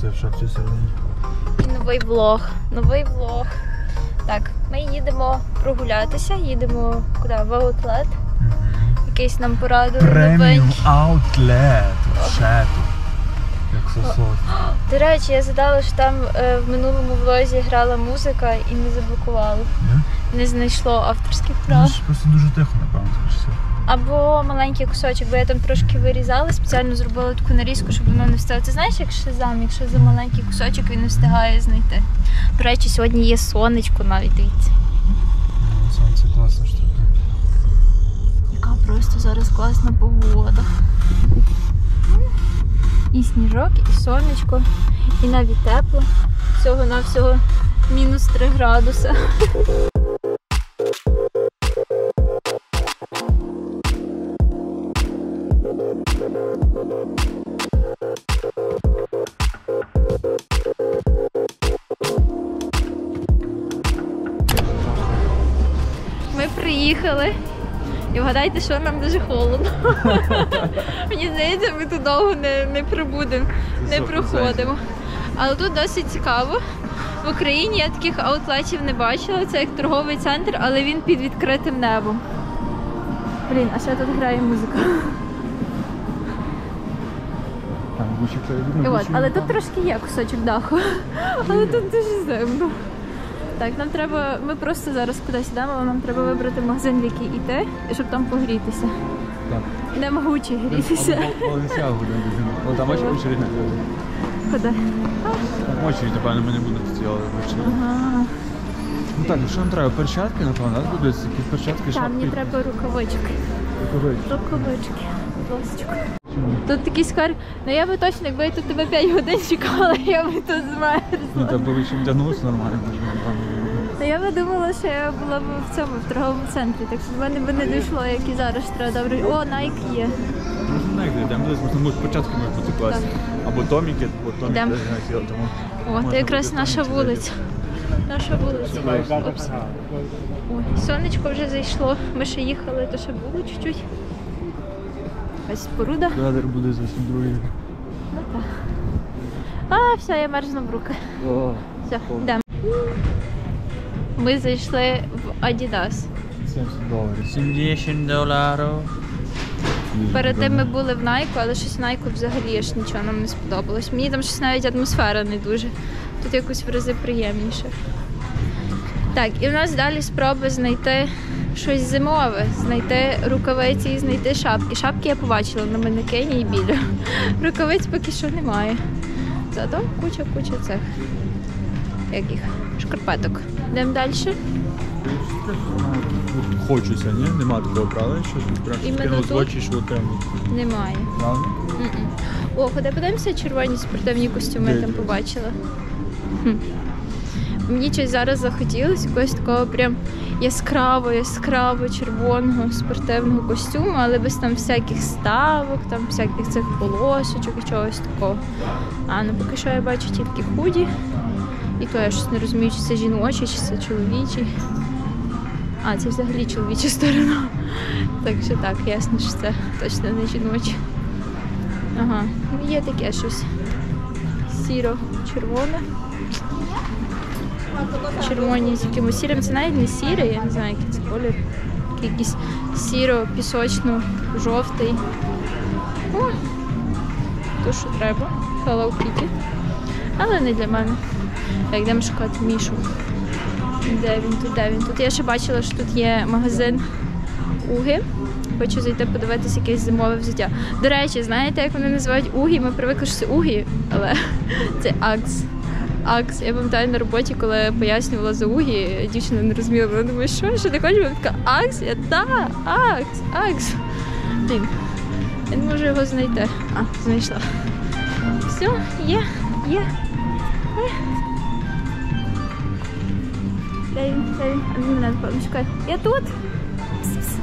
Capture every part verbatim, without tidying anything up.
все в шапці всередині. І новий влог. Новий влог. Так, ми їдемо прогулятися, їдемо куди? В аутлет. Mm-hmm. Якийсь нам порадили новенький. Преміум аутлет. Ще тут. Як сосос. До речі, я згадала, що там е, в минулому влозі грала музика і не заблокувало. Yeah? Не знайшло авторських прав. Це просто дуже тихо, напевно, скажіться. Або маленький кусочок, бо я там трошки вирізала, спеціально зробила таку нарізку, щоб воно не встигло. Ти знаєш, як шазам, якщо за маленький кусочок він не встигає знайти. До речі, сьогодні є сонечко навіть, дивіться. Сонце класна штука. Яка просто зараз класна погода. І сніжок, і сонечко, і навіть тепло. Всього-навсього мінус три градуси. Ми приїхали. І вгадайте, що нам дуже холодно. Мені здається, ми тут довго не, не прибудемо, не проходимо. Але тут досить цікаво. В Україні я таких аутлетів не бачила. Це як торговий центр, але він під відкритим небом. Блін, а ще тут грає музика. І от, але тут трошки є кусочок даху. Але тут дуже зимно. Так, нам треба, ми просто зараз кудись йдемо, але нам треба вибрати магазин, в який йти, щоб там погрітися. Так. Де могучі грітися. О, там очередь на люди. Куди? Там очередь, напевно, ми не будемо стояли ввечері. Ага. Ну так, що нам треба? Перчатки, напевно, так? Будуть якісь перчатки, шапки? Там мені треба рукавички. Рукавички. Рукавички. Будь ласка. Тут такий скар. Ну я би точно, якби я тут тебе п'ять годин чекала, я би тут змерзла. Ну так би ще вдягнулися нормально. Та я би думала, що я була б в цьому, в торговому центрі, так що в мене би не дійшло, як і зараз треба добре. О, Nike є. Можна Nike, йдемо десь, можна початки можуть бути класні. Або томіки, або томіки теж не хотіли, тому... О, це якраз наша вулиця. Наша вулиця. Опс. Ой, сонечко вже зайшло. Ми ще їхали, то ще було чуть-чуть. Якась споруда. Кадр буде зовсім другий. Ну так. А, все, я мерзну в руки. О, все, йдемо. Ми зайшли в Adidas. сімдесят доларів. сімдесят доларів. Перед тим ми були в Nike, але щось Nike взагалі аж нічого нам не сподобалось. Мені там щось навіть атмосфера не дуже. Тут якось в рази приємніше. Так, і в нас далі спроби знайти щось зимове, знайти рукавиці і знайти шапки. Шапки я побачила на манекені і біля. Рукавиць поки що немає. Зато куча-куча цих, як їх, шкарпеток. Йдемо далі. Хочеться, ні? Нема такого правила, що прям кинув з очі, що темно. Немає. Правда? О, ходи подивимося, червоні спортивні костюми я там побачила. Хм. Мені щось зараз захотілося якогось такого прям яскраво, яскраво червоного спортивного костюму, але без там всяких ставок, там всяких цих полосочок і чогось такого. А, ну поки що я бачу тільки худі. І то я щось не розумію, чи це жіночий, чи це чоловічий. А, це взагалі чоловіча сторона. Так що так, ясно, що це точно не жіноче. Ага, є таке щось сіро-червоне. Червоні з якимось сірим. Це навіть не сіре, я не знаю, який це колір. Такий якийсь сіро-пісочно-жовтий. О, то, що треба. Hello Kitty. Але не для мене. Так, йдемо шукати Мішу. Де він тут, де він тут? Я ще бачила, що тут є магазин Уги. Хочу зайти подивитися якесь зимове взуття. До речі, знаєте, як вони називають Угі? Ми привикли, що це Угі, але це Акс. Акс. Я пам'ятаю на роботі, коли я пояснювала за Угі, дівчина не розуміла. Вона думає, що, що ти хочеш? Вона така, Акс? Я, так, Акс, Акс. Блін, я не можу його знайти. А, знайшла. Все, є, є. Де він, де він? А він мене напевно чекає. Я тут? Пс-пс.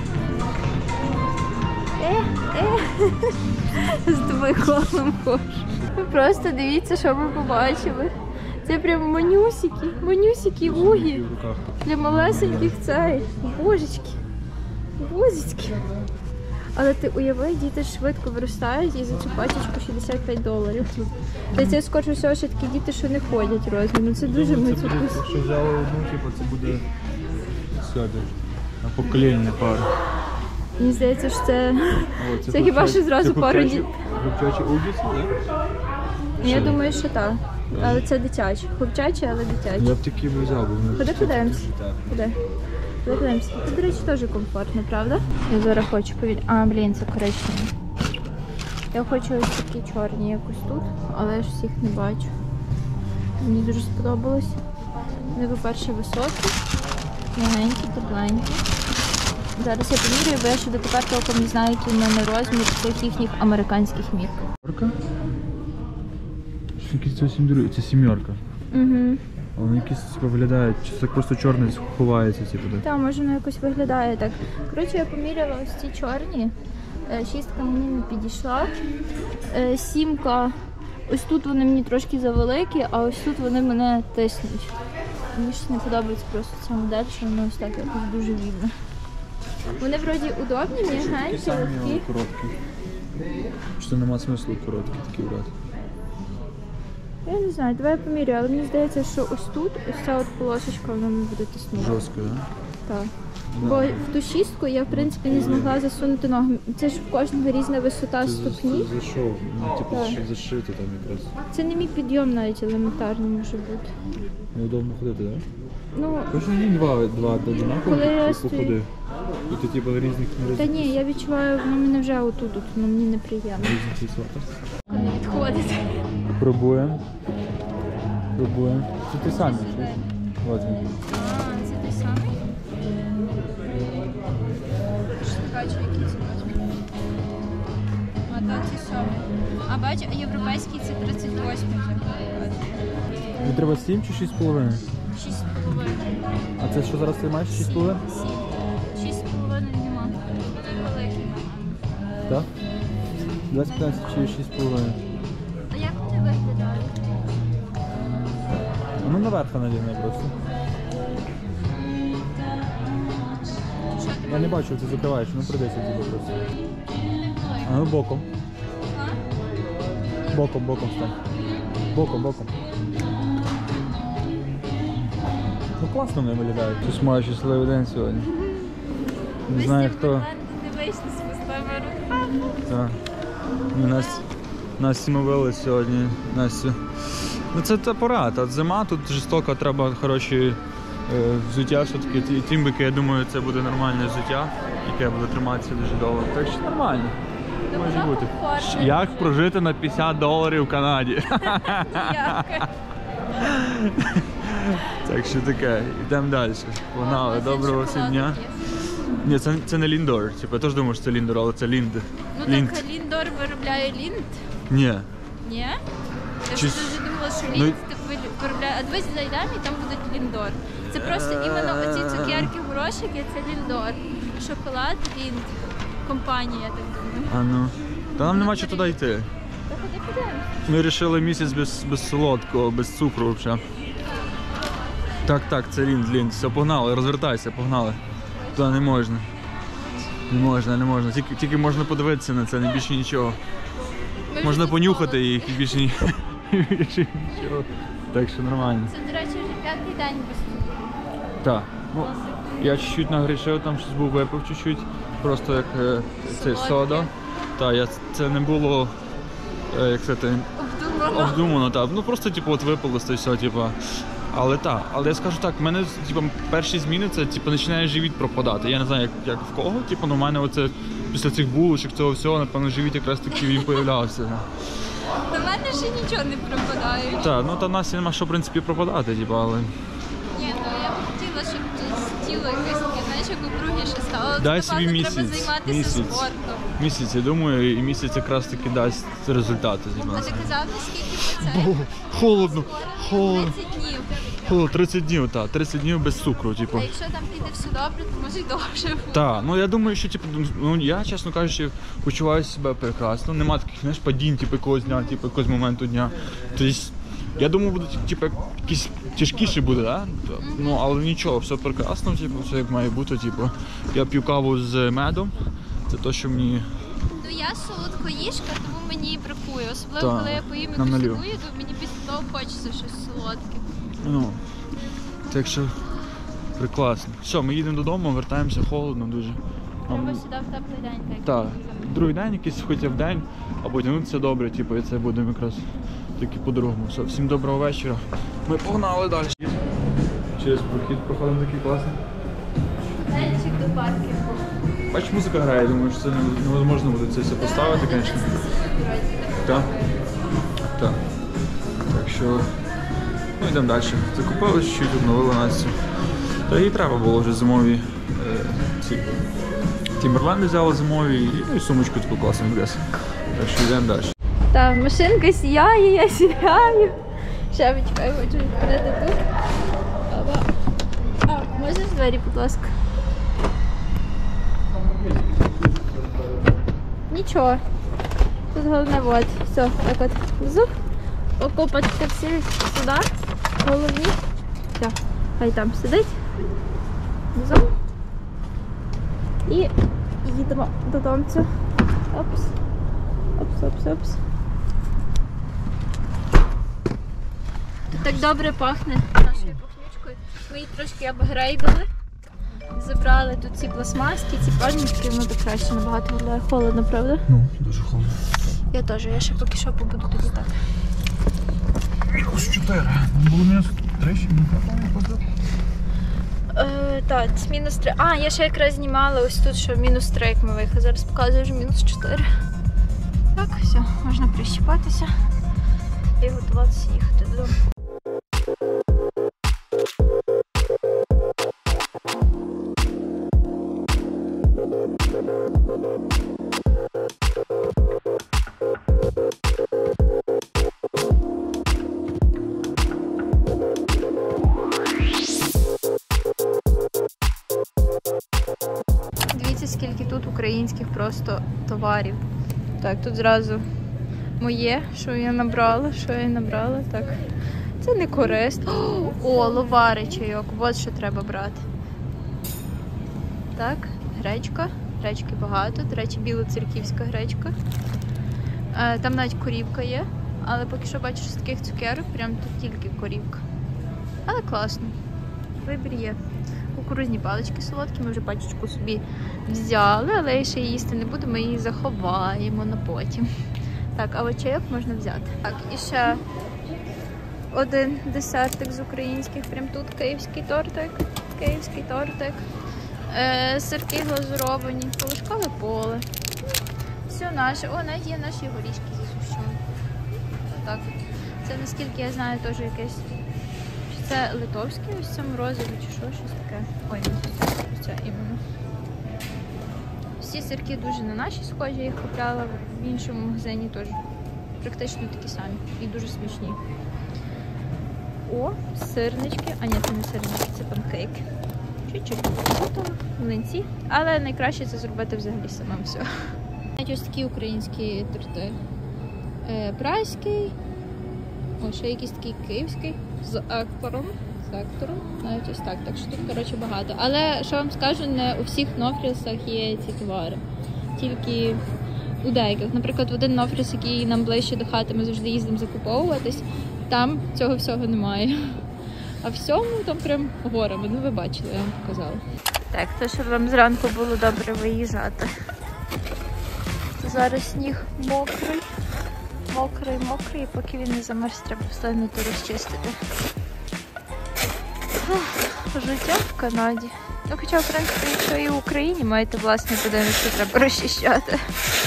Е, е. З тобою колом хожу. Ви просто дивіться, що ми побачили. Це прям манюсики, манюсики Угі. Для малесеньких цей. Божечки. Божечки. Але ти уяви, діти швидко виростають і за цю пачечку шістдесят п'ять доларів. Тобто це, скоріше всього, що такі діти, що не ходять розмір. Ну це дуже Думаю, ми це це буде, якщо взяли одну, типу, це буде сьогодні. На покоління пара. Мені здається, що це, О, це хіба що зразу пару дітей. Хлопчачі убіці, так? Я думаю, що так. Але це дитячі. Хлопчачі, але дитячі. Я б такі б взяв, бо вони Ходи подивимось. Так. Куди? Куди подивимося? Це, до речі, теж комфортно, правда? Я зараз хочу повідь... А, блін, це коричневі. Я хочу ось такі чорні якось тут, але я ж всіх не бачу. Мені дуже сподобалось. Вони, по-перше, високі, м'ягенькі, тепленькі. Зараз я поміряю, бо я ще дотепер толком не знаю, який в мене розмір цих їхніх американських мірок. Сімерка? Що якісь зовсім другі? Це сімерка. Угу. А вони якісь типу, виглядають, чи це так просто чорний ховається, типу, так? Так, може воно якось виглядає так. Коротше, я поміряла ось ці чорні. Е, Шістка мені не підійшла. Е, Сімка, ось тут вони мені трошки завеликі, а ось тут вони мене тиснуть. Мені щось не подобається просто ця модель, що воно ось так якось дуже видно. Вони вроді удобні, м'ягенькі, легкі. Короткі. Що нема смислу короткі такі брати. Я не знаю, давай я поміряю, але мені здається, що ось тут, ось ця от полосочка, вона мені буде тиснути. Жорстко, так? Так. Да. Бо в ту шістку я, в принципі, не змогла засунути ноги. Це ж в кожного різна висота Це ступні. за- зайшов, ну типу, Так. щоб зашити там якраз. Це не мій підйом навіть елементарно може бути. Неудобно ходити, так? Ну, Хочеш мені два, два однакові, Коли я і стою- походи. І ти типу різних не та ні, я відчуваю, воно мене вже отут, от, воно мені неприємно. різних висотах. Коли відходити. Пробуємо. Пробуємо. Це ти самі. От він. А, це той самий? Що не бачу, який це розмір. А то це сьомий. А бачу, а європейський це тридцять восьмий вже. Тобі треба сім чи шість з половиною? шість з половиною. А це що зараз ти маєш шість з половиною? сім. шість з половиною нема. Той великий. Так? двадцять п'ятнадцять чи шість з половиною? А як вони виглядають? Ну наверх надягни просто. Що ти Я не бачу, ти закриваєш, ну придеться тобі просто. А ну боком. Боком, боком стань. Боком, боком. Ну класно вони виглядають. Щось маю щасливий день сьогодні. Не знаю хто. Ти вийшли з пустими руками. Так. Ми Нас, нас сімовили сьогодні. Настю. Ну це та пора, та зима, тут жорстоко, треба хороші е, взуття все-таки. Ті- Тімбики, я думаю, це буде нормальне взуття, яке буде триматися дуже довго. Так що нормально. Може бути. Як прожити на п'ятдесят доларів в Канаді? Так що таке, йдемо далі. Погнали, доброго всім дня. Ні, це, це не Ліндор. Типу, я теж думав, що це Ліндор, але це Лінд. Ну Лінд. так Ліндор виробляє Лінд? Ні. Ні? Я Чи- ж дуже думала, що Ну, Лінд типу, виробляє. А дивись, зайдемо і там буде Ліндор. Це просто іменно оці цукерки, горошики, це Ліндор. Шоколад Лінд. Компанія, я так думаю. А ну. Та нам нема чого туди йти. Та ходи подивимось. Ми вирішили місяць без, без солодкого, без цукру взагалі. Так, так, це Лінд, Лінд. Все, погнали, розвертайся, погнали. Туди не можна. Не можна, не можна. Тільки, тільки можна подивитися на це, не більше нічого. Ми вже Можна тут понюхати холодно. їх і більше, ні... більше нічого. Так що нормально. Це, до речі, вже п'ятий день без цукру. Так. Ну, я чуть-чуть нагрішив, там щось був випив чуть-чуть. Просто як е, це Солодке. сода. Так, я, це не було, е, як це, Обдумано. обдумано, так. Ну просто типу, от випало і все, типу. Але так, але я скажу так, в мене типу, перші зміни це типу, починає живіт пропадати. Я не знаю, як, як в кого, типу, але в мене оце, після цих булочок, цього всього, напевно, живіт якраз таки він появлявся. До мене ще нічого не пропадає. Так, ну та в нас нема що, в принципі, пропадати, типу, але... Ні, ну я б хотіла, щоб тіло якесь таке, знаєш, як округліше стало. Дай Напевно, собі треба місяць, займатися місяць. спортом. Місяць, я думаю, і місяць якраз таки дасть результати. Типу. А ти казав, наскільки це? О, холодно, холодно. тридцять днів. Холодно, тридцять днів, так, тридцять днів без цукру, типу. А якщо там піде все добре, то може й довше буде. Так, ну я думаю, що типу, ну я, чесно кажучи, почуваю себе прекрасно. Нема таких, знаєш, падінь, типу, якогось дня, типу, якогось моменту дня. Тобто, я думаю, буде типу, якийсь тяжкіше буде, да? Ну, але нічого, все прекрасно, типу, все як має бути. Типу. Я п'ю каву з медом, Це те, що мені... Ну я солодкоїжка, тому мені і бракує. Особливо, Так, коли я поїм на якусь нулю. таку їду, мені після того хочеться щось солодке. Ну, так що прекрасно. Все, ми їдемо додому, вертаємося, холодно дуже. Треба Нам- сюди в теплий день. Так, Так, як казали. другий день якийсь хоча б день, а потім це добре, типу, і це будемо якраз таки по-другому. Все, всім доброго вечора. Ми погнали далі. Через прохід проходимо такий класний. Денчик до паркінгу. Бачиш, музика грає, думаю, що це не- невозможно буде це все поставити, звісно. Так. Так. Так що, ну йдемо далі. Закупили щось, обновили Настю. Та їй треба було вже зимові е, ці Тімберленди взяла зимові, і, ну і сумочку таку класну вес. Так що йдемо далі. Так, машинка сіяє, я сіяю. Ще почекай, хочу відкрити тут. Опа. А, можеш двері, будь ласка? Нічого. Тут головне вот. Все, так от. Зуб. Окопочка всі сюди. Головні. Все, хай там сидить. Зуб. І їдемо додому. Опс. Опс, опс, опс. Тут так добре пахне нашою пахнючкою. Ми її трошки апгрейдили. Забрали тут ці пластмаски, ці пальнички, воно так краще набагато виглядає. Холодно, правда? Ну, дуже холодно. Я теж, я ще поки що побуду тоді так. Мінус чотири. Було мінус три, ще не хватає. Е, так, це мінус три. А, я ще якраз знімала ось тут, що мінус три, як ми виїхали. Зараз показую вже мінус чотири. Так, все, можна прищіпатися і готуватися їхати додому. Дивіться, скільки тут українських просто товарів. Так, тут зразу моє, що я набрала, що я набрала. Так, це не корисно. О, ловари чайок, от що треба брати. Так, гречка. Гречки багато. До речі, білоцерківська гречка. Е, Там навіть корівка є, але поки що бачиш з таких цукерок, прям тут тільки корівка. Але класно. Вибір є. Кукурузні палички солодкі, ми вже пачечку собі взяли, але я ще їсти не буду, ми її заховаємо на потім. Так, а от чайок можна взяти. Так, і ще один десертик з українських, прям тут київський тортик, київський тортик, е, сирки глазуровані, полишкове поле. Все наше. О, навіть є наші горішки засушені. Так, це наскільки я знаю, теж якесь. Це литовське, ось це морозиво чи що, щось таке. Ой, не це іменно. Всі сирки дуже на наші схожі, я їх купляла в іншому магазині теж. Практично такі самі і дуже смачні. О, сирнички. А ні, це не сирнички, це панкейки. Чуть-чуть готово, млинці. Але найкраще це зробити взагалі самим все. Ось такі українські торти. Е, Празький. О, ще якийсь такий київський з актором. З актором. Навіть ось так. Так що тут, коротше, багато. Але, що вам скажу, не у всіх нофрісах є ці товари. Тільки у деяких. Наприклад, в один нофріс, який нам ближче до хати, ми завжди їздимо закуповуватись, там цього всього немає. А всьому там прям горами. Ну, ви бачили, я вам показала. Так, то, щоб вам зранку було добре виїжджати. Зараз сніг мокрий. Мокрий, мокрий, і поки він не замерз, треба встигнути розчистити. Життя в Канаді. Ну, хоча, в принципі, якщо і в Україні маєте власний будинок, то треба розчищати.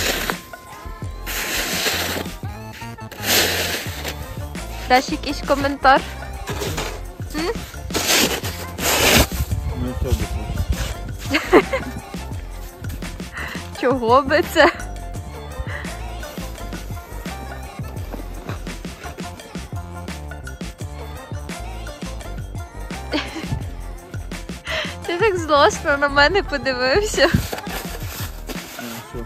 Даш якийсь коментар? М? Ну, це буде. Чого би це? Ти так злосно на мене подивився. Ну,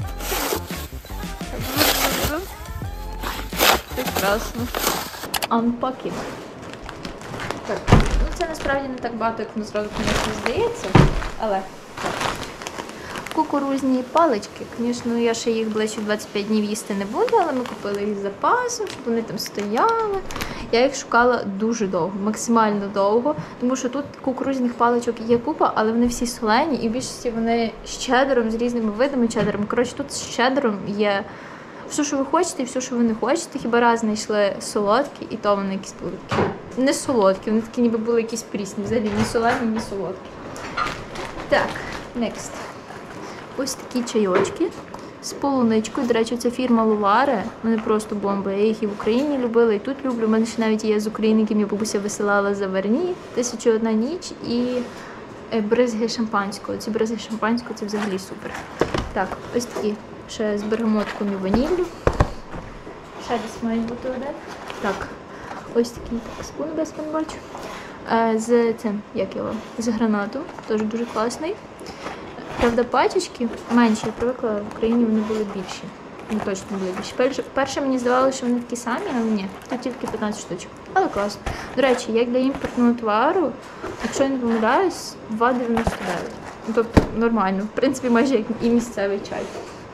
все. Прекрасно. Unpacking. Так, ну це насправді не так багато, як воно зразу, звісно, здається, але так. Кукурузні палички. Звісно, я ще їх ближче двадцять п'ять днів їсти не буду, але ми купили їх з запасом, щоб вони там стояли. Я їх шукала дуже довго, максимально довго, тому що тут кукурузних паличок є купа, але вони всі солені, і в більшості вони з чеддером, з різними видами чеддером. Коротше, тут з чеддером є все, що ви хочете, і все, що ви не хочете. Хіба раз знайшли солодкі, і то вони якісь були такі не солодкі, вони такі ніби були якісь прісні, взагалі ні солені, ні солодкі. Так, next. Ось такі чайочки з полуничкою. До речі, ця фірма Луваре, вони просто бомби. Я їх і в Україні любила, і тут люблю. У мене ще навіть є з України, які мені бабуся висилала заварні, тисяча одна ніч і бризги шампанського. Ці бризги шампанського – це взагалі супер. Так, ось такі ще з бергамотком і ваніллю. Ще десь має бути один. Так, ось такий спун, без я бачу. З цим, як його, з гранатом, теж дуже класний. Правда, пачечки менші, я привикла, в Україні вони були більші. Вони точно були більші. Перше, перше мені здавалося, що вони такі самі, але ні, тут тільки п'ятнадцять штучок. Але класно. До речі, як для імпортного товару, якщо я не помиляюсь, два дев'яносто дев'ять. Ну, тобто нормально, в принципі, майже як і місцевий чай.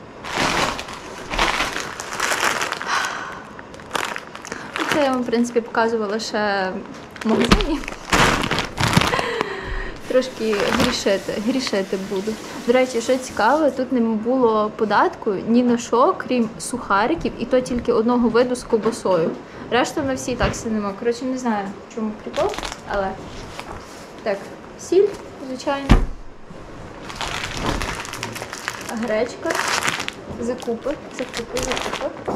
Це я вам, в принципі, показувала ще в магазині. Трошки грішити, грішити буду. До речі, що цікаве, тут не було податку ні на що, крім сухариків, і то тільки одного виду з ковбасою. Решта на всі такси нема. Коротше, не знаю, в чому прикол, але... Так, сіль, звичайно. Гречка. Закупи, закупи, закупи.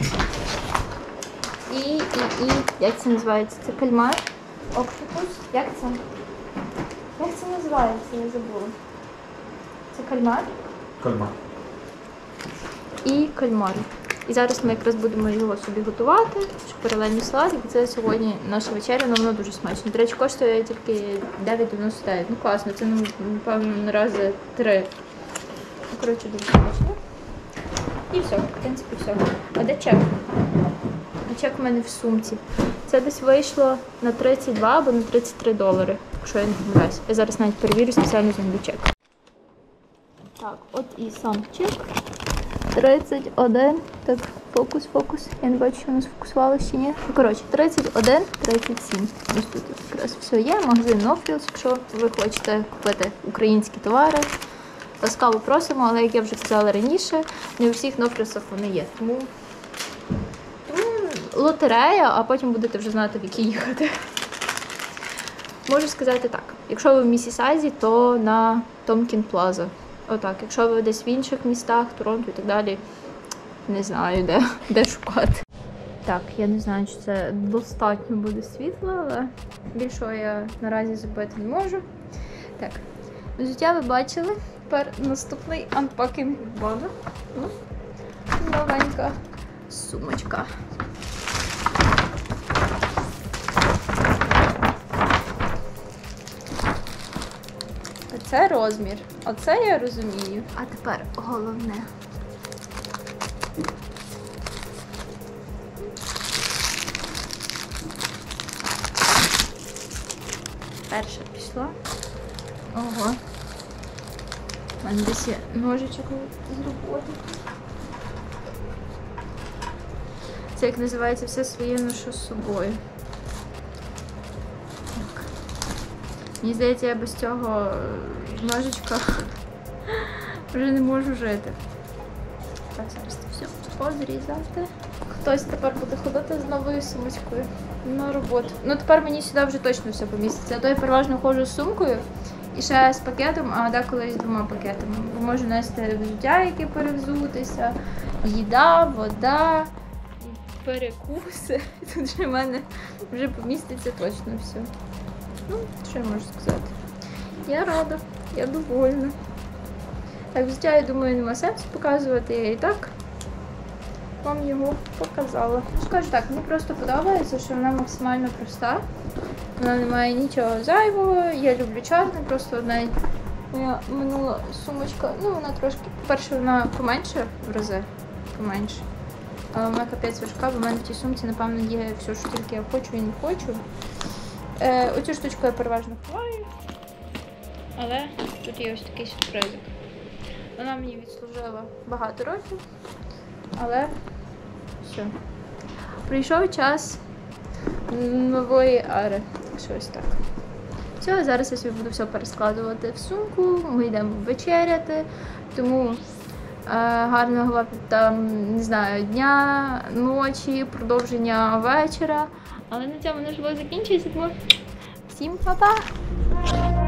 І, і, і, як це називається? Це кальмар? Октопус? Як це? Як це називається? Я забула. Це кальмар? Кальмар. І кальмар. І зараз ми якраз будемо його собі готувати, щоб паралельно салатик. Це сьогодні наша вечеря, але воно дуже смачно. До речі, коштує тільки дев'ять дев'яносто дев'ять. Ну класно, це, напевно, на рази три. Ну, коротше, дуже смачно. І все, в принципі, все. А де чек? А чек в мене в сумці. Це десь вийшло на тридцять два або на тридцять три долари, якщо я не помиляюсь. Я зараз навіть перевірю, спеціально знайду чек. Так, от і сам чек. тридцять один. Так, фокус, фокус. Я не бачу, що воно сфокусувалося чи ні. Ну, коротше, тридцять один тридцять сім. Ось тут якраз все є. Магазин No Frills, якщо ви хочете купити українські товари. Ласкаво просимо, але, як я вже казала раніше, не у всіх No Frills вони є. Тому... лотерея, а потім будете вже знати, в які їхати. Можу сказати так, якщо ви в Міссісазі, то на Томкін Плаза. Отак, якщо ви десь в інших містах, Торонто і так далі, не знаю, де, де шукати. Так, я не знаю, чи це достатньо буде світло, але більшого я наразі зробити не можу. Так, взуття ви бачили. Тепер наступний анпакінг від Бога. Новенька сумочка. Це розмір. Оце я розумію. А тепер головне. Перша пішла. Ого. У мене десь є ножичок з роботи. Це як називається все своє ношу з собою. Так. Мені здається, я без цього ножичка вже не можу жити. Так, зараз це все позрізати. Хтось тепер буде ходити з новою сумочкою на роботу. Ну тепер мені сюди вже точно все поміститься. А то я переважно ходжу з сумкою і ще з пакетом, а деколи з двома пакетами. Бо можу нести взуття, яке перевзутися, їда, вода, перекуси. Тут вже в мене вже поміститься точно все. Ну, що я можу сказати? Я рада, я довольна. Так, взуття, я думаю, нема сенсу показувати, я і так вам його показала. Скажу так, мені просто подобається, що вона максимально проста. Вона не має нічого зайвого, я люблю чорне, просто одна моя минула сумочка, ну вона трошки, по-перше, вона поменше в рази, поменше. Але вона капець важка, бо в мене в тій сумці, напевно, є все, що тільки я хочу і не хочу. Е, оцю штучку я переважно ховаю, але тут є ось такий сюрпризик. Вона мені відслужила багато років, але все. Прийшов час нової ери. Щось так. Все, зараз я собі буду все перескладувати в сумку, ми йдемо вечеряти, тому е, гарного вам там, не знаю, дня, ночі, продовження вечора. Але на цьому наш влог закінчується, тому всім па-па!